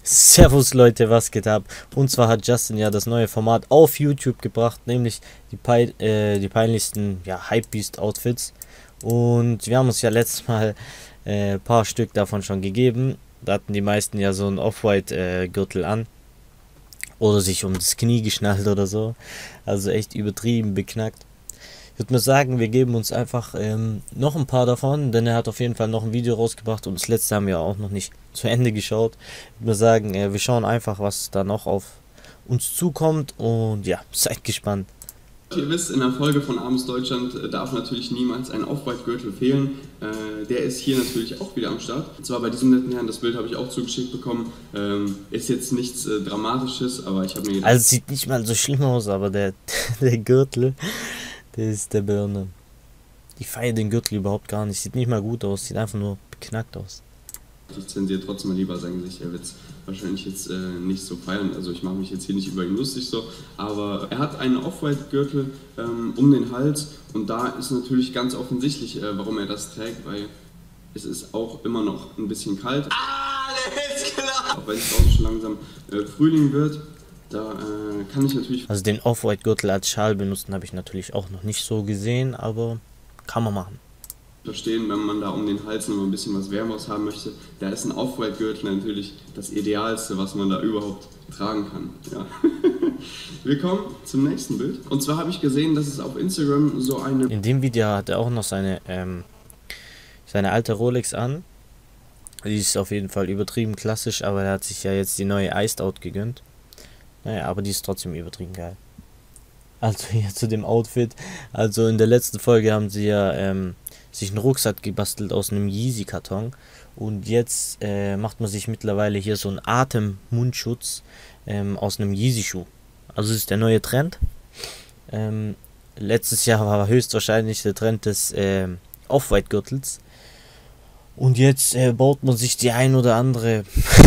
Servus Leute, was geht ab? Und zwar hat Justin ja das neue Format auf YouTube gebracht, nämlich die peinlichsten Hypebeast Outfits. Und wir haben uns ja letztes Mal ein paar Stück davon schon gegeben. Da hatten die meisten ja so einen Off-White Gürtel an. Oder sich um das Knie geschnallt oder so. Also echt übertrieben beknackt. Ich würde mal sagen, wir geben uns einfach noch ein paar davon, denn er hat auf jeden Fall noch ein Video rausgebracht und das letzte haben wir auch noch nicht zu Ende geschaut. Ich würde mal sagen, wir schauen einfach, was da noch auf uns zukommt und ja, seid gespannt. Ihr wisst, in der Folge von Abends Deutschland darf natürlich niemals ein Off-White-Gürtel fehlen. Der ist hier natürlich auch wieder am Start. Und zwar bei diesem netten Herrn, das Bild habe ich auch zugeschickt bekommen. Ist jetzt nichts Dramatisches, aber ich habe mir gedacht... Also sieht nicht mal so schlimm aus, aber der Gürtel, der ist der Birne. Ich feiere den Gürtel überhaupt gar nicht. Sieht nicht mal gut aus, sieht einfach nur beknackt aus. Ich zensiere trotzdem mal lieber sein Gesicht. Er wird es wahrscheinlich jetzt nicht so feiern. Also ich mache mich jetzt hier nicht über ihn lustig so. Aber er hat einen Off-White-Gürtel um den Hals. Und da ist natürlich ganz offensichtlich, warum er das trägt. Weil es ist auch immer noch ein bisschen kalt. Alles klar! Auch wenn es draußen schon langsam Frühling wird. Da kann ich natürlich... Also den Off-White-Gürtel als Schal benutzen habe ich natürlich auch noch nicht so gesehen. Aber kann man machen. Verstehen, wenn man da um den Hals noch ein bisschen was Wärmeres haben möchte, da ist ein Off-White-Gürtel natürlich das Idealste, was man da überhaupt tragen kann. Ja. Wir kommen zum nächsten Bild. Und zwar habe ich gesehen, dass es auf Instagram so eine... In dem Video hat er auch noch seine alte Rolex an. Die ist auf jeden Fall übertrieben klassisch, aber er hat sich ja jetzt die neue Iced Out gegönnt. Naja, aber die ist trotzdem übertrieben geil. Also hier zu dem Outfit. Also in der letzten Folge haben sie ja sich einen Rucksack gebastelt aus einem Yeezy-Karton. Und jetzt macht man sich mittlerweile hier so einen Atemmundschutz aus einem Yeezy-Schuh. Also das ist der neue Trend. Letztes Jahr war höchstwahrscheinlich der Trend des Off-White-Gürtels. Und jetzt baut man sich die ein oder andere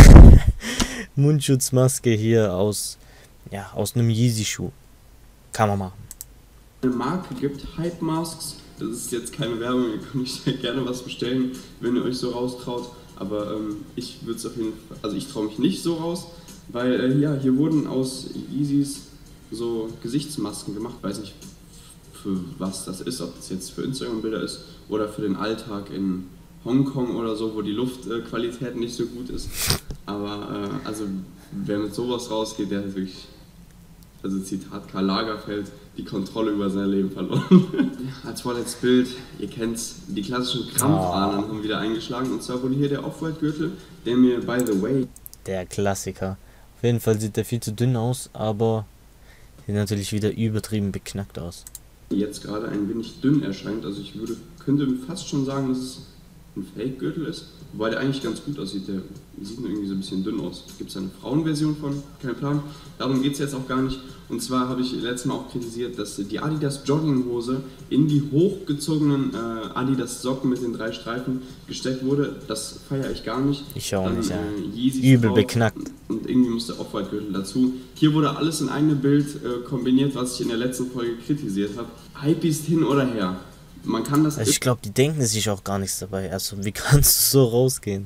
Mundschutzmaske hier aus einem Yeezy-Schuh. Kann man machen. Eine Marke gibt, Hype Masks. Das ist jetzt keine Werbung, ihr könnt euch gerne was bestellen, wenn ihr euch so raustraut. Aber ich würde es auf jeden Fall, also ich traue mich nicht so raus, weil hier wurden aus Yeezys so Gesichtsmasken gemacht. Weiß nicht, für was das ist, ob das jetzt für Instagram-Bilder ist oder für den Alltag in Hongkong oder so, wo die Luftqualität nicht so gut ist. Aber also wer mit sowas rausgeht, der hat wirklich... Also Zitat Karl Lagerfeld, die Kontrolle über sein Leben verloren. Als vorletztes Bild, ihr kennt's, die klassischen Krampfadern haben wieder eingeschlagen. Und zwar wurde hier der Off-White-Gürtel, der mir, by the way... Der Klassiker. Auf jeden Fall sieht der viel zu dünn aus, aber sieht natürlich wieder übertrieben beknackt aus. Jetzt gerade ein wenig dünn erscheint, also ich könnte fast schon sagen, dass es ein Fake-Gürtel ist. Wobei der eigentlich ganz gut aussieht, der sieht nur irgendwie so ein bisschen dünn aus. Gibt es eine Frauenversion von? Kein Plan. Darum geht es jetzt auch gar nicht. Und zwar habe ich letztes Mal auch kritisiert, dass die Adidas Jogginghose in die hochgezogenen Adidas Socken mit den 3 Streifen gesteckt wurde. Das feiere ich gar nicht. Ich auch nicht, ja. Yeezys Übel beknackt. Und irgendwie musste Off-White-Gürtel dazu. Hier wurde alles in einem Bild kombiniert, was ich in der letzten Folge kritisiert habe. Hypebeast hin oder her. Man kann das... Also ich glaube, die denken sich auch gar nichts dabei. Also wie kannst du so rausgehen?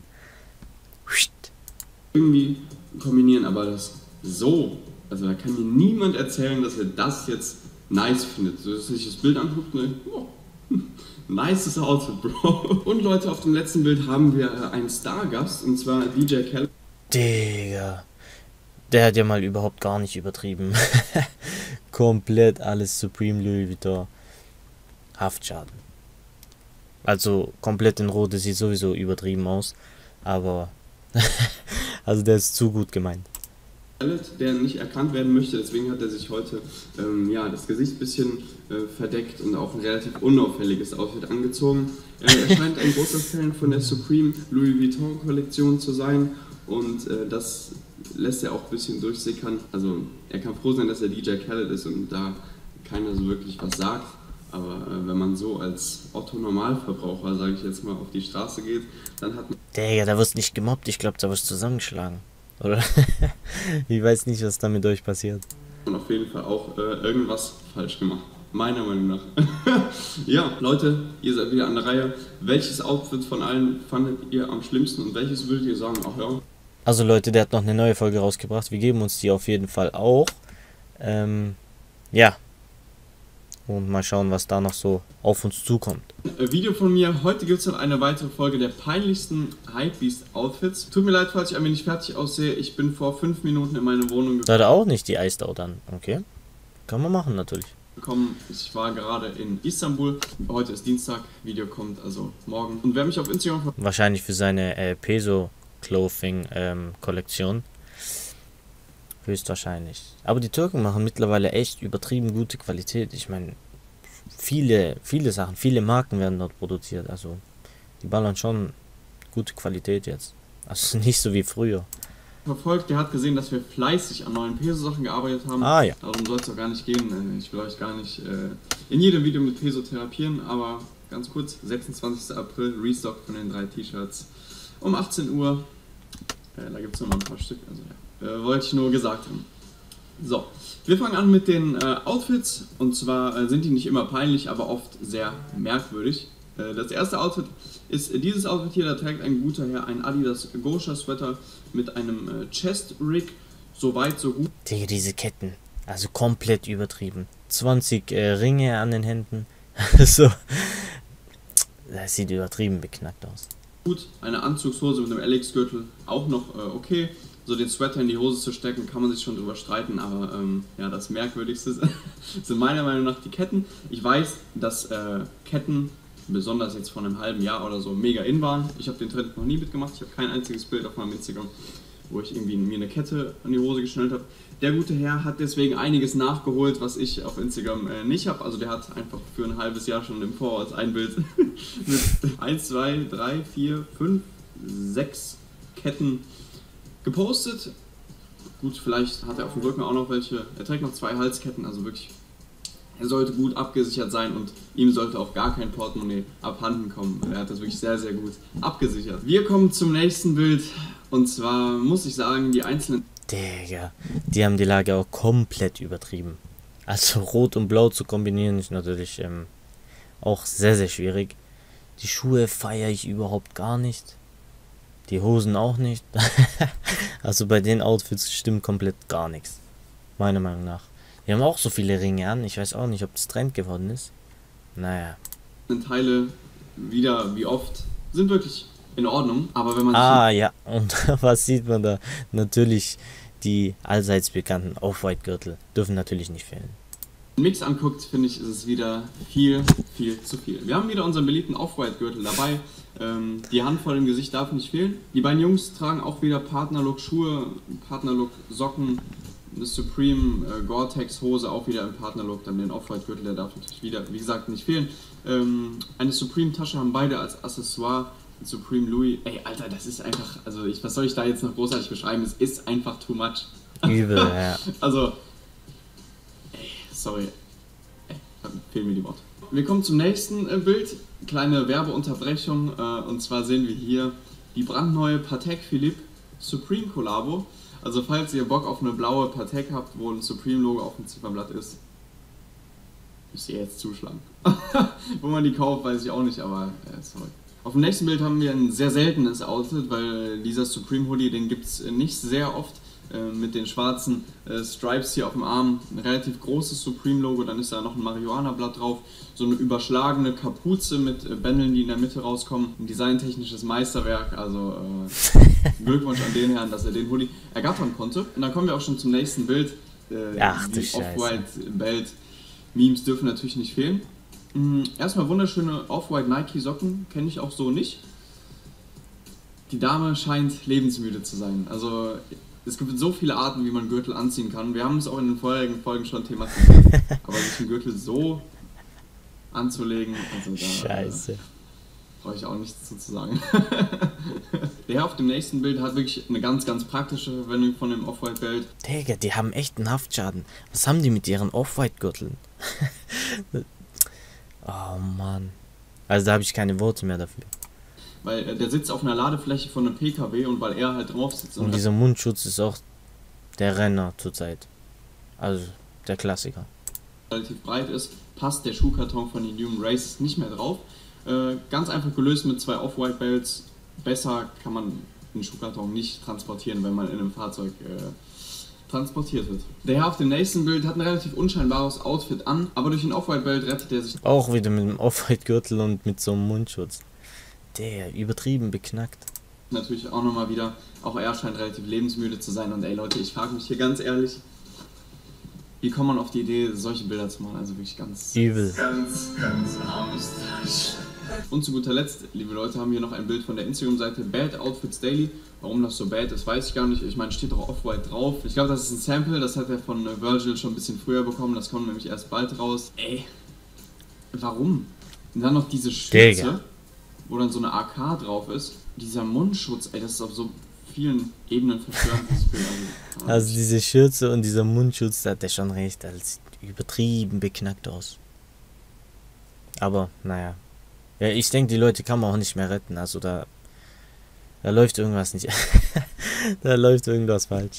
Irgendwie kombinieren, aber das so... Also da kann mir niemand erzählen, dass er das jetzt nice findet. So dass sich das Bild anguckt und denkt, oh, nices Outfit, Bro. Und Leute, auf dem letzten Bild haben wir einen Stargast, und zwar DJ Khaled. Digga. Der hat ja mal überhaupt gar nicht übertrieben. Komplett alles Supreme Louis Vuitton. Haftschaden. Also komplett in Rot, das sieht sowieso übertrieben aus. Aber also der ist zu gut gemeint. Der nicht erkannt werden möchte, deswegen hat er sich heute das Gesicht ein bisschen verdeckt und auch ein relativ unauffälliges Outfit angezogen. Er scheint ein großer Fan von der Supreme Louis Vuitton Kollektion zu sein und das lässt er auch ein bisschen durchsickern. Also er kann froh sein, dass er DJ Khaled ist und da keiner so wirklich was sagt. Aber wenn man so als Otto-Normalverbraucher, sage ich jetzt mal, auf die Straße geht, dann hat man... Digga, da wirst nicht gemobbt, ich glaube, da wirst zusammengeschlagen. Oder? Ich weiß nicht, was da mit euch passiert. Und auf jeden Fall auch irgendwas falsch gemacht. Meiner Meinung nach. Ja, Leute, ihr seid wieder an der Reihe. Welches Outfit von allen fandet ihr am schlimmsten und welches würdet ihr sagen, ach ja, Also Leute, der hat noch eine neue Folge rausgebracht. Wir geben uns die auf jeden Fall auch. Ja. Und mal schauen, was da noch so auf uns zukommt. Video von mir. Heute gibt es noch eine weitere Folge der peinlichsten Hypebeast-Outfits. Tut mir leid, falls ich ein wenig fertig aussehe. Ich bin vor 5 Minuten in meine Wohnung Da hat er auch nicht die Iced Out an. Okay. Kann man machen, natürlich. gekommen. Ich war gerade in Istanbul. Heute ist Dienstag. Video kommt also morgen. Und wer mich auf Instagram... Wahrscheinlich für seine Peso-Clothing-Kollektion. Höchstwahrscheinlich. Aber die Türken machen mittlerweile echt übertrieben gute Qualität. Ich meine, viele Sachen, viele Marken werden dort produziert. Also, die ballern schon gute Qualität jetzt. Also nicht so wie früher. verfolgt, der hat gesehen, dass wir fleißig an neuen Peso-Sachen gearbeitet haben. Ah ja. Darum soll es doch gar nicht gehen. Ich will euch gar nicht in jedem Video mit Peso therapieren, aber ganz kurz, 26. April, Restock von den 3 T-Shirts um 18 Uhr. Da gibt es noch mal ein paar Stück, also ja. Wollte ich nur gesagt haben. So, wir fangen an mit den Outfits, und zwar sind die nicht immer peinlich, aber oft sehr merkwürdig. Das erste Outfit ist dieses Outfit hier, da trägt ein guter Herr ein Adidas Gosha Sweater mit einem Chest Rig, so weit, so gut. Digga, diese Ketten, also komplett übertrieben. 20 Ringe an den Händen, so, das sieht übertrieben beknackt aus. Gut, eine Anzugshose mit einem LX-Gürtel, auch noch okay. So den Sweater in die Hose zu stecken, kann man sich schon drüber streiten, aber ja, das Merkwürdigste sind meiner Meinung nach die Ketten. Ich weiß, dass Ketten, besonders jetzt vor einem halben Jahr oder so, mega in waren. Ich habe den Trend noch nie mitgemacht, ich habe kein einziges Bild auf meinem Instagram, wo ich irgendwie mir eine Kette an die Hose geschnallt habe. Der gute Herr hat deswegen einiges nachgeholt, was ich auf Instagram nicht habe. Also der hat einfach für ein halbes Jahr schon im Voraus ein Bild mit 1, 2, 3, 4, 5, 6 Ketten gepostet. Gut, vielleicht hat er auf dem Rücken auch noch welche. Er trägt noch 2 Halsketten, also wirklich, er sollte gut abgesichert sein und ihm sollte auch gar kein Portemonnaie abhanden kommen. Er hat das wirklich sehr, sehr gut abgesichert. Wir kommen zum nächsten Bild, und zwar muss ich sagen, die einzelnen... Digga, die haben die Lage auch komplett übertrieben. Also Rot und Blau zu kombinieren ist natürlich auch sehr, sehr schwierig. Die Schuhe feiere ich überhaupt gar nicht. Die Hosen auch nicht. Also bei den Outfits stimmt komplett gar nichts. Meiner Meinung nach. Die haben auch so viele Ringe an. Ich weiß auch nicht, ob das Trend geworden ist. Naja. Teile, wieder wie oft, sind wirklich in Ordnung. Aber wenn man... Ja. Und was sieht man da? Natürlich die allseits bekannten Off-White-Gürtel dürfen natürlich nicht fehlen. Mix anguckt, finde ich, ist es wieder viel, viel zu viel. Wir haben wieder unseren beliebten Off-White-Gürtel dabei. Die Handvoll im Gesicht darf nicht fehlen. Die beiden Jungs tragen auch wieder Partnerlook-Schuhe, Partnerlook-Socken, eine Supreme Gore-Tex-Hose auch wieder im Partnerlook. Dann den Off-White-Gürtel, der darf natürlich wieder, wie gesagt, nicht fehlen. Eine Supreme-Tasche haben beide als Accessoire. Supreme Louis. Ey, Alter, das ist einfach, also was soll ich da jetzt noch großartig beschreiben? Es ist einfach too much. Übel, ja. Also... Sorry, fehlen mir die Worte. Wir kommen zum nächsten Bild. Kleine Werbeunterbrechung. Und zwar sehen wir hier die brandneue Patek Philippe Supreme Collabo. Also falls ihr Bock auf eine blaue Patek habt, wo ein Supreme Logo auf dem Zifferblatt ist, müsst ihr jetzt zuschlagen. Wo man die kauft, weiß ich auch nicht, aber sorry. Auf dem nächsten Bild haben wir ein sehr seltenes Outfit, weil dieser Supreme Hoodie, den gibt es nicht sehr oft. Mit den schwarzen Stripes hier auf dem Arm, ein relativ großes Supreme-Logo, dann ist da noch ein Marihuana-Blatt drauf, so eine überschlagene Kapuze mit Bändeln, die in der Mitte rauskommen, ein designtechnisches Meisterwerk, also Glückwunsch an den Herrn, dass er den Hoodie ergattern konnte. Und dann kommen wir auch schon zum nächsten Bild. Ach du die Scheiße. Off-White-Belt-Memes dürfen natürlich nicht fehlen. Erstmal wunderschöne Off-White Nike-Socken, kenne ich auch so nicht. Die Dame scheint lebensmüde zu sein, also... Es gibt so viele Arten, wie man Gürtel anziehen kann. Wir haben es auch in den vorherigen Folgen schon thematisiert. Aber sich einen Gürtel so anzulegen, also da brauche ich auch nichts zu sagen. Der Herr auf dem nächsten Bild hat wirklich eine ganz, ganz praktische Verwendung von dem Off-White-Belt. Digga, die haben echt einen Haftschaden. Was haben die mit ihren Off-White-Gürteln? Oh Mann. Also da habe ich keine Worte mehr dafür. Weil der sitzt auf einer Ladefläche von einem PKW und weil er halt drauf sitzt. Und dieser Mundschutz ist auch der Renner zurzeit. Also der Klassiker. Relativ breit ist, passt der Schuhkarton von den Human Races nicht mehr drauf. Ganz einfach gelöst mit 2 Off-White Belts. Besser kann man den Schuhkarton nicht transportieren, wenn man in einem Fahrzeug transportiert wird. Der Herr auf dem nächsten Bild hat ein relativ unscheinbares Outfit an, aber durch ein Off-White-Belt rettet er sich auch wieder mit dem Off-White-Gürtel und mit so einem Mundschutz. Der übertrieben beknackt. Natürlich auch nochmal wieder. Auch er scheint relativ lebensmüde zu sein. Und ey Leute, ich frage mich hier ganz ehrlich, wie kommt man auf die Idee, solche Bilder zu machen? Also wirklich ganz übel. Ganz armes Fleisch. Und zu guter Letzt, liebe Leute, haben wir noch ein Bild von der Instagram-Seite Bad Outfits Daily. Warum das so bad ist, weiß ich gar nicht. Ich meine, steht doch Off-White drauf. Ich glaube, das ist ein Sample, das hat er von Virgil schon ein bisschen früher bekommen. Das kommt nämlich erst bald raus. Ey, warum? Und dann noch diese Schürze, wo dann so eine AK drauf ist. Dieser Mundschutz, ey, das ist auf so vielen Ebenen verstörend, dieses Bild. Also diese Schürze und dieser Mundschutz, da hat der schon recht. Das sieht übertrieben beknackt aus. Aber, naja. Ja, ich denke, die Leute kann man auch nicht mehr retten. Also da läuft irgendwas nicht. Da läuft irgendwas falsch.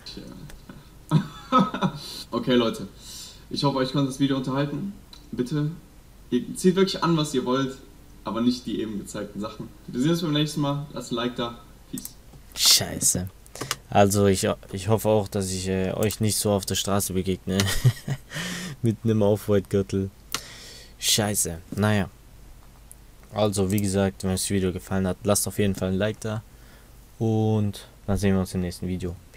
Okay, Leute. Ich hoffe, euch konnte das Video unterhalten. Bitte, ihr zieht wirklich an, was ihr wollt, aber nicht die eben gezeigten Sachen. Wir sehen uns beim nächsten Mal. Lasst ein Like da. Peace. Scheiße. Also ich hoffe auch, dass ich euch nicht so auf der Straße begegne. Mit einem Off-White-Gürtel. Scheiße. Naja. Also wie gesagt, wenn euch das Video gefallen hat, lasst auf jeden Fall ein Like da. Und dann sehen wir uns im nächsten Video.